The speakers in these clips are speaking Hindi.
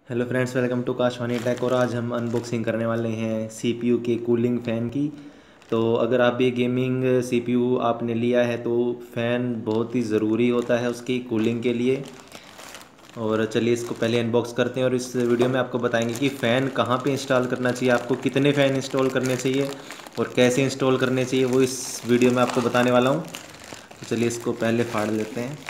Hello friends, welcome to Kashvani tech. और आज हम अनबॉक्सिंग करने वाले हैं सीपीयू के कूलिंग फ़ैन की। तो अगर आप भी गेमिंग सीपीयू आपने लिया है तो फ़ैन बहुत ही ज़रूरी होता है उसकी कूलिंग के लिए। और चलिए इसको पहले अनबॉक्स करते हैं और इस वीडियो में आपको बताएंगे कि फ़ैन कहाँ पे इंस्टॉल करना चाहिए, आपको कितने फ़ैन इंस्टॉल करने चाहिए और कैसे इंस्टॉल करने चाहिए, वो इस वीडियो में आपको बताने वाला हूँ। तो चलिए इसको पहले फाड़ लेते हैं।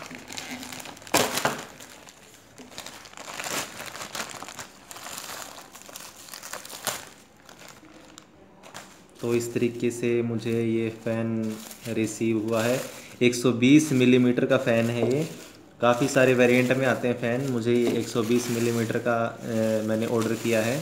तो इस तरीके से मुझे ये फ़ैन रिसीव हुआ है। 120 मिलीमीटर का फ़ैन है ये। काफ़ी सारे वेरिएंट में आते हैं फ़ैन, मुझे ये 120 मिलीमीटर का मैंने ऑर्डर किया है।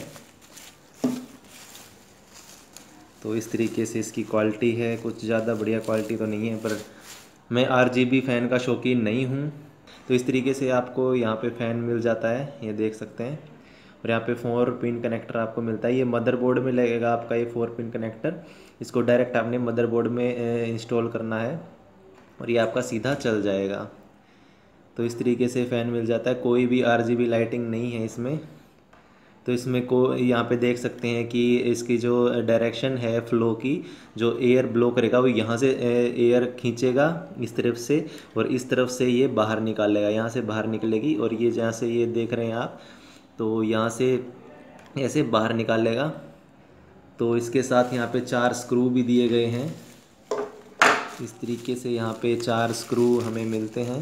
तो इस तरीके से इसकी क्वालिटी है, कुछ ज़्यादा बढ़िया क्वालिटी तो नहीं है, पर मैं आरजीबी फ़ैन का शौकीन नहीं हूँ। तो इस तरीके से आपको यहाँ पे फ़ैन मिल जाता है, ये देख सकते हैं। और यहाँ पे 4 पिन कनेक्टर आपको मिलता है। ये मदरबोर्ड में लगेगा आपका ये 4 पिन कनेक्टर। इसको डायरेक्ट आपने मदरबोर्ड में इंस्टॉल करना है और ये आपका सीधा चल जाएगा। तो इस तरीके से फ़ैन मिल जाता है, कोई भी आरजीबी लाइटिंग नहीं है इसमें। तो इसमें को यहाँ पे देख सकते हैं कि इसकी जो डायरेक्शन है फ़्लो की, जो एयर ब्लो करेगा वो यहाँ से एयर खींचेगा इस तरफ से, और इस तरफ से ये बाहर निकालेगा, यहाँ से बाहर निकलेगी। और ये जहाँ से ये देख रहे हैं आप, तो यहाँ से ऐसे बाहर निकालेगा। तो इसके साथ यहाँ पे 4 स्क्रू भी दिए गए हैं। इस तरीके से यहाँ पे 4 स्क्रू हमें मिलते हैं।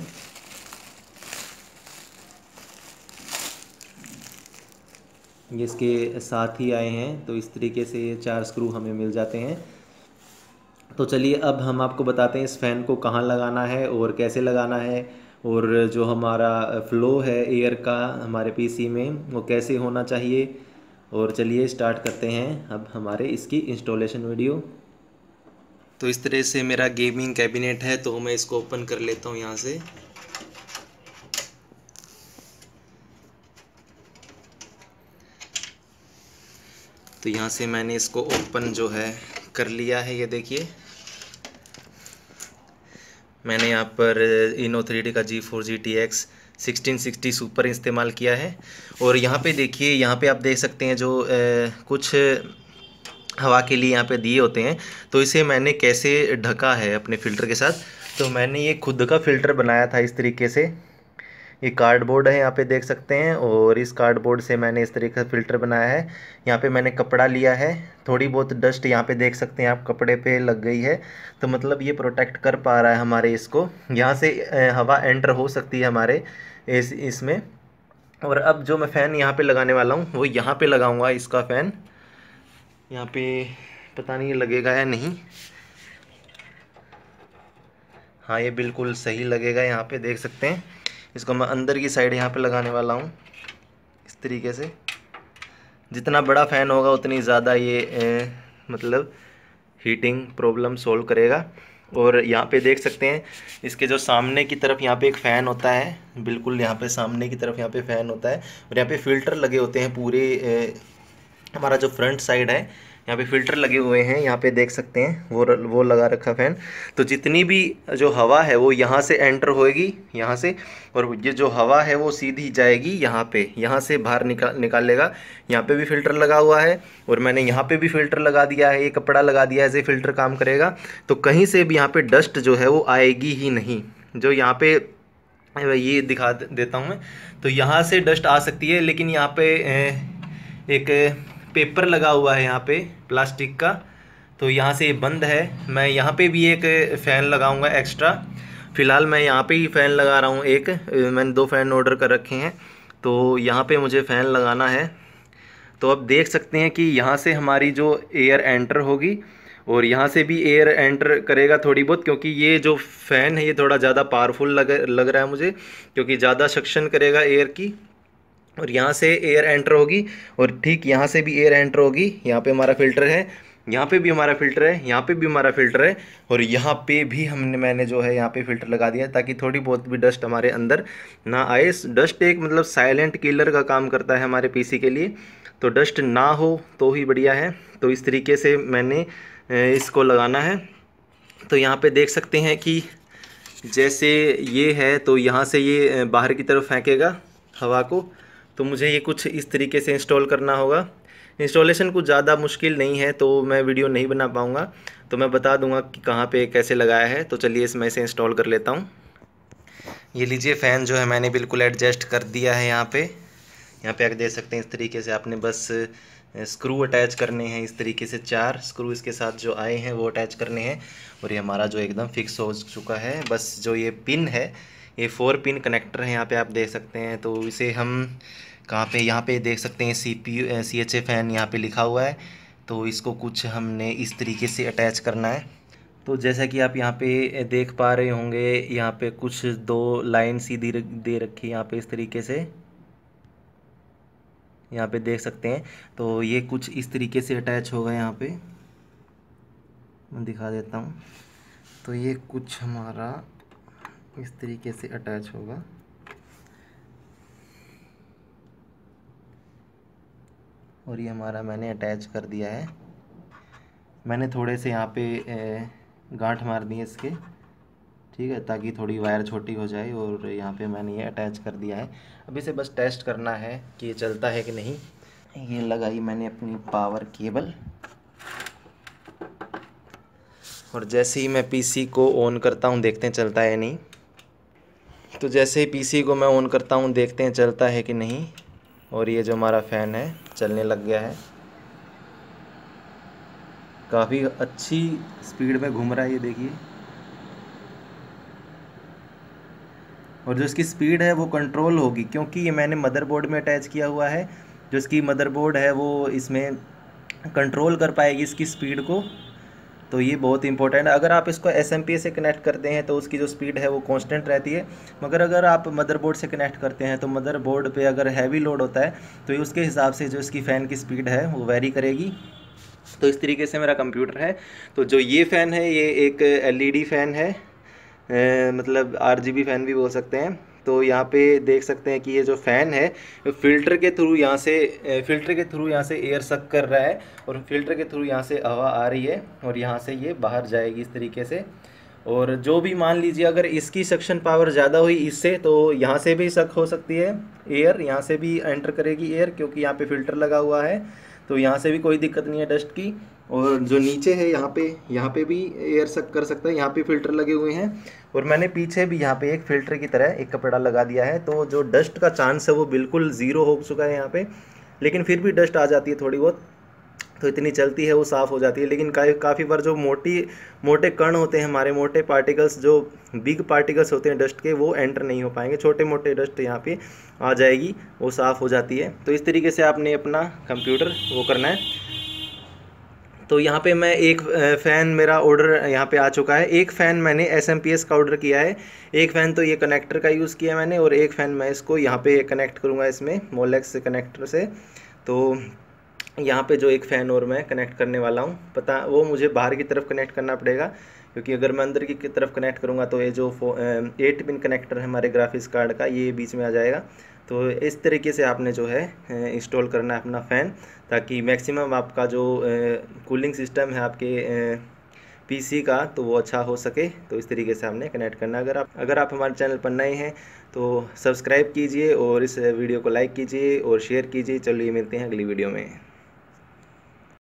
ये इसके साथ ही आए हैं। तो इस तरीके से ये 4 स्क्रू हमें मिल जाते हैं। तो चलिए अब हम आपको बताते हैं इस फ़ैन को कहाँ लगाना है और कैसे लगाना है, और जो हमारा फ़्लो है एयर का हमारे पीसी में वो कैसे होना चाहिए। और चलिए स्टार्ट करते हैं अब हमारे इसकी इंस्टॉलेशन वीडियो। तो इस तरह से मेरा गेमिंग कैबिनेट है, तो मैं इसको ओपन कर लेता हूँ यहाँ से। तो यहाँ से मैंने इसको ओपन जो है कर लिया है। ये देखिए मैंने यहाँ पर इनो 3D का G4 GTX 1660 सुपर इस्तेमाल किया है। और यहाँ पे देखिए, यहाँ पे आप देख सकते हैं जो कुछ हवा के लिए यहाँ पे दिए होते हैं। तो इसे मैंने कैसे ढका है अपने फ़िल्टर के साथ। तो मैंने ये खुद का फ़िल्टर बनाया था इस तरीके से। ये कार्डबोर्ड है, यहाँ पे देख सकते हैं, और इस कार्डबोर्ड से मैंने इस तरीके का फ़िल्टर बनाया है। यहाँ पे मैंने कपड़ा लिया है, थोड़ी बहुत डस्ट यहाँ पे देख सकते हैं आप कपड़े पे लग गई है। तो मतलब ये प्रोटेक्ट कर पा रहा है हमारे इसको, यहाँ से हवा एंटर हो सकती है हमारे इसमें। और अब जो मैं फ़ैन यहाँ पे लगाने वाला हूँ वो यहाँ पे लगाऊंगा इसका फ़ैन। यहाँ पे पता नहीं लगेगा या नहीं। हाँ, ये बिल्कुल सही लगेगा, यहाँ पे देख सकते हैं। इसको मैं अंदर की साइड यहाँ पे लगाने वाला हूँ इस तरीके से। जितना बड़ा फ़ैन होगा उतनी ज़्यादा ये मतलब हीटिंग प्रॉब्लम सॉल्व करेगा। और यहाँ पे देख सकते हैं इसके जो सामने की तरफ यहाँ पे एक फ़ैन होता है, बिल्कुल यहाँ पे सामने की तरफ यहाँ पे फ़ैन होता है। और यहाँ पे फ़िल्टर लगे होते हैं पूरे हमारा जो फ्रंट साइड है यहाँ पे फ़िल्टर लगे हुए हैं, यहाँ पे देख सकते हैं वो लगा रखा फ़ैन। तो जितनी भी जो हवा है वो यहाँ से एंटर होएगी यहाँ से, और ये जो हवा है वो सीधी जाएगी यहाँ पे, यहाँ से बाहर निकालेगा। यहाँ पे भी फ़िल्टर लगा हुआ है और मैंने यहाँ पे भी फ़िल्टर लगा दिया है, ये कपड़ा लगा दिया है, ऐसे फ़िल्टर काम करेगा। तो कहीं से भी यहाँ पे डस्ट जो है वो आएगी ही नहीं। जो यहाँ पे ये दिखा देता हूँ मैं, तो यहाँ से डस्ट आ सकती है, लेकिन यहाँ पे एक पेपर लगा हुआ है यहाँ पे प्लास्टिक का, तो यहाँ से ये बंद है। मैं यहाँ पे भी एक फ़ैन लगाऊंगा एक्स्ट्रा। फ़िलहाल मैं यहाँ पे ही फ़ैन लगा रहा हूँ एक, मैंने 2 फ़ैन ऑर्डर कर रखे हैं, तो यहाँ पे मुझे फ़ैन लगाना है। तो अब देख सकते हैं कि यहाँ से हमारी जो एयर एंटर होगी और यहाँ से भी एयर एंटर करेगा थोड़ी बहुत, क्योंकि ये जो फ़ैन है ये थोड़ा ज़्यादा पावरफुल लग रहा है मुझे, क्योंकि ज़्यादा सक्शन करेगा एयर की। और यहाँ से एयर एंटर होगी और ठीक यहाँ से भी एयर एंटर होगी। यहाँ पे हमारा फ़िल्टर है, यहाँ पे भी हमारा फ़िल्टर है, यहाँ पे भी हमारा फ़िल्टर है, और यहाँ पे भी मैंने जो है यहाँ पे फ़िल्टर लगा दिया है, ताकि थोड़ी बहुत भी डस्ट हमारे अंदर ना आए। डस्ट एक मतलब साइलेंट किलर का काम करता है हमारे पीसी के लिए, तो डस्ट ना हो तो ही बढ़िया है। तो इस तरीके से मैंने इसको लगाना है। तो यहाँ पे देख सकते हैं कि जैसे ये है, तो यहाँ से ये बाहर की तरफ फेंकेगा हवा को, तो मुझे ये कुछ इस तरीके से इंस्टॉल करना होगा। इंस्टॉलेशन कुछ ज़्यादा मुश्किल नहीं है, तो मैं वीडियो नहीं बना पाऊँगा, तो मैं बता दूंगा कि कहाँ पे कैसे लगाया है। तो चलिए इसमें से इंस्टॉल कर लेता हूँ। ये लीजिए, फ़ैन जो है मैंने बिल्कुल एडजस्ट कर दिया है। यहाँ पे आके देख सकते हैं, इस तरीके से आपने बस स्क्रू अटैच करने हैं। इस तरीके से 4 स्क्रू इसके साथ जो आए हैं वो अटैच करने हैं, और ये हमारा जो एकदम फिक्स हो चुका है। बस जो ये पिन है, ये 4 पिन कनेक्टर है, यहाँ पे आप देख सकते हैं। तो इसे हम कहाँ पे, यहाँ पे देख सकते हैं CPU CHA फ़ैन यहाँ पे लिखा हुआ है। तो इसको कुछ हमने इस तरीके से अटैच करना है। तो जैसा कि आप यहाँ पे देख पा रहे होंगे, यहाँ पे कुछ 2 लाइन सीधी दे रखी है यहाँ पे इस तरीके से, यहाँ पे देख सकते हैं। तो ये कुछ इस तरीके से अटैच होगा। यहाँ पे मैं दिखा देता हूँ। तो ये कुछ हमारा इस तरीके से अटैच होगा, और ये हमारा मैंने अटैच कर दिया है। मैंने थोड़े से यहाँ पे गांठ मार दिए इसके, ठीक है, ताकि थोड़ी वायर छोटी हो जाए, और यहाँ पे मैंने ये अटैच कर दिया है। अब इसे बस टेस्ट करना है कि ये चलता है कि नहीं। ये लगाई मैंने अपनी पावर केबल, और जैसे ही मैं PC को ऑन करता हूँ, देखते हैं चलता है नहीं। तो जैसे ही PC को मैं ऑन करता हूँ, देखते हैं चलता है कि नहीं। और ये जो हमारा फ़ैन है चलने लग गया है, काफ़ी अच्छी स्पीड में घूम रहा है, ये देखिए। और जो इसकी स्पीड है वो कंट्रोल होगी, क्योंकि ये मैंने मदरबोर्ड में अटैच किया हुआ है। जो इसकी मदरबोर्ड है वो इसमें कंट्रोल कर पाएगी इसकी स्पीड को। तो ये बहुत इंपॉर्टेंट है। अगर आप इसको SMP से कनेक्ट करते हैं तो उसकी जो स्पीड है वो कांस्टेंट रहती है, मगर अगर आप मदरबोर्ड से कनेक्ट करते हैं तो मदरबोर्ड पे अगर हैवी लोड होता है तो ये उसके हिसाब से जो इसकी फ़ैन की स्पीड है वो वेरी करेगी। तो इस तरीके से मेरा कंप्यूटर है। तो जो ये फ़ैन है ये एक LED फ़ैन है, मतलब RGB फ़ैन भी बोल सकते हैं। तो यहाँ पे देख सकते हैं कि ये जो फ़ैन है फ़िल्टर के थ्रू यहाँ से एयर सक कर रहा है, और फिल्टर के थ्रू यहाँ से हवा आ रही है, और यहाँ से ये बाहर जाएगी इस तरीके से। और जो भी मान लीजिए अगर इसकी सक्शन पावर ज़्यादा हुई इससे, तो यहाँ से भी सक हो सकती है एयर, यहाँ से भी एंटर करेगी एयर, क्योंकि यहाँ पे फ़िल्टर लगा हुआ है। तो यहाँ से भी कोई दिक्कत नहीं है डस्ट की। और जो नीचे है यहाँ पे भी एयर सक कर सकता है, यहाँ पे फ़िल्टर लगे हुए हैं। और मैंने पीछे भी यहाँ पे एक फ़िल्टर की तरह एक कपड़ा लगा दिया है। तो जो डस्ट का चांस है वो बिल्कुल ज़ीरो हो चुका है यहाँ पे, लेकिन फिर भी डस्ट आ जाती है थोड़ी बहुत। तो इतनी चलती है वो साफ़ हो जाती है, लेकिन काफ़ी बार जो मोटे कण होते हैं हमारे, मोटे पार्टिकल्स, जो बिग पार्टिकल्स होते हैं डस्ट के, वो एंटर नहीं हो पाएंगे। छोटे मोटे डस्ट यहाँ पे आ जाएगी, वो साफ़ हो जाती है। तो इस तरीके से आपने अपना कंप्यूटर वो करना है। तो यहाँ पे मैं एक फ़ैन, मेरा ऑर्डर यहाँ पे आ चुका है। एक फ़ैन मैंने SMPS का ऑर्डर किया है। एक फ़ैन तो ये कनेक्टर का यूज़ किया मैंने, और एक फ़ैन मैं इसको यहाँ पे कनेक्ट करूँगा इसमें मोलेक्स कनेक्टर से। तो यहाँ पे जो एक फ़ैन और मैं कनेक्ट करने वाला हूँ, वो मुझे बाहर की तरफ कनेक्ट करना पड़ेगा, क्योंकि अगर मैं अंदर की तरफ कनेक्ट करूँगा तो ये जो 8 पिन कनेक्टर है हमारे ग्राफिक्स कार्ड का, ये बीच में आ जाएगा। तो इस तरीके से आपने जो है इंस्टॉल करना है अपना फ़ैन, ताकि मैक्सिमम आपका जो कूलिंग सिस्टम है आपके PC का, तो वो अच्छा हो सके। तो इस तरीके से आपने कनेक्ट करना है। अगर आप हमारे चैनल पर नए हैं तो सब्सक्राइब कीजिए, और इस वीडियो को लाइक कीजिए और शेयर कीजिए। चलिए मिलते हैं अगली वीडियो में।